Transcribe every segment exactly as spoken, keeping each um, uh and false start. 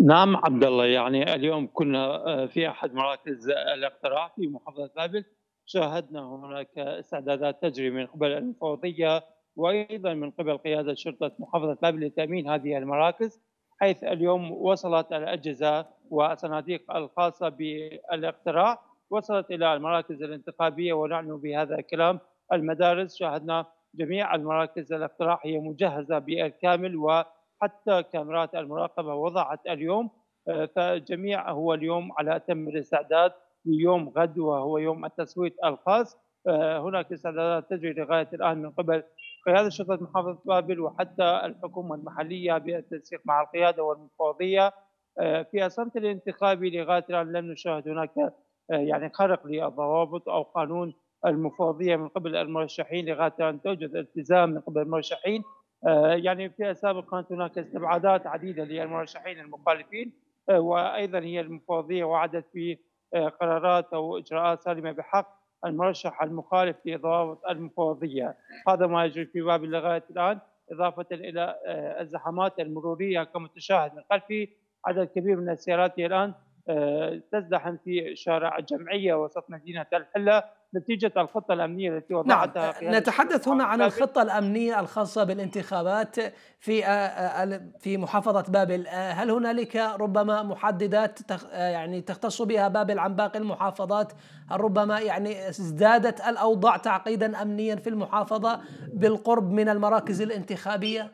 نعم عبد الله، يعني اليوم كنا آه، في أحد مراكز الاقتراع في محافظة بابل. شاهدنا هناك استعدادات تجري من قبل المفوضية وأيضا من قبل قيادة شرطة محافظة بابل لتأمين هذه المراكز، حيث اليوم وصلت الأجهزة والصناديق الخاصة بالاقتراع وصلت إلى المراكز الانتخابية. ونحن بهذا الكلام المدارس شاهدنا جميع المراكز الاقتراع هي مجهزة بالكامل، و حتى كاميرات المراقبة وضعت اليوم. آه، فالجميع هو اليوم على أتم الاستعداد ليوم غد وهو يوم التصويت الخاص. آه، هناك استعدادات تجري لغاية الآن من قبل قيادة شرطة محافظة بابل وحتى الحكومة المحلية بالتنسيق مع القيادة والمفوضية. آه، في الصمت الانتخابي لغاية الآن لم نشاهد هناك آه، يعني خرق للضوابط أو قانون المفوضية من قبل المرشحين. لغاية الآن توجد التزام من قبل المرشحين. آه، يعني في السابق كانت هناك استبعادات عديدة للمرشحين المخالفين. آه، وأيضا هي المفوضية وعدت بقرارات أو إجراءات سالمة بحق المرشح المخالف لضوابط المفوضية. هذا ما يجري في بابل لغاية الآن، إضافة إلى آه، الزحمات المرورية كما تشاهد من خلفي. عدد كبير من السيارات هي الآن آه، تزدحم في شارع الجمعية وسط مدينة الحلة نتيجة الخطة الأمنية التي نعم، وضعتها قيادة شرطة نتحدث هنا محافظة عن بابل. الخطة الأمنية الخاصة بالانتخابات في آه، آه، في محافظة بابل. آه، هل هنالك ربما محددات تخ- آه، يعني تختص بها بابل عن باقي المحافظات؟ هل ربما يعني ازدادت الأوضاع تعقيدا أمنيا في المحافظة بالقرب من المراكز الانتخابية؟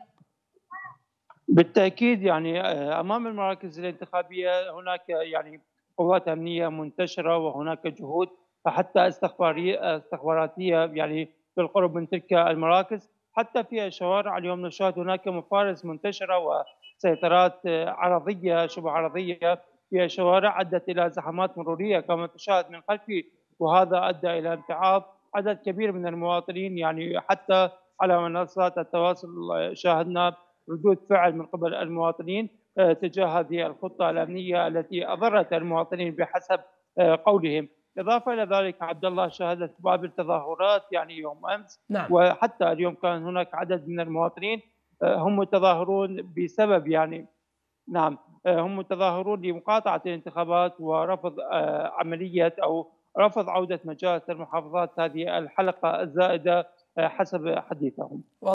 بالتأكيد يعني آه، أمام المراكز الانتخابية هناك يعني قوات أمنية منتشرة وهناك جهود حتى استخبارية استخباراتية يعني بالقرب من تلك المراكز. حتى في الشوارع اليوم نشاهد هناك مفارز منتشرة وسيطرات آه، عرضية شبه عرضية في الشوارع أدت إلى زحمات مرورية كما تشاهد من خلفي. وهذا أدى إلى امتعاض عدد كبير من المواطنين، يعني حتى على منصات التواصل آه، شاهدنا ردود فعل من قبل المواطنين آه، تجاه هذه الخطة الأمنية التي أضرت المواطنين بحسب آه، قولهم. إضافة إلى ذلك عبد الله، شهدت بابل تظاهرات يعني يوم أمس، نعم. وحتى اليوم كان هناك عدد من المواطنين آه، هم يتظاهرون بسبب يعني نعم آه، هم يتظاهرون لمقاطعة الانتخابات ورفض آه، عملية أو رفض عودة مجالس المحافظات هذه الحلقة الزائدة آه، حسب حديثهم.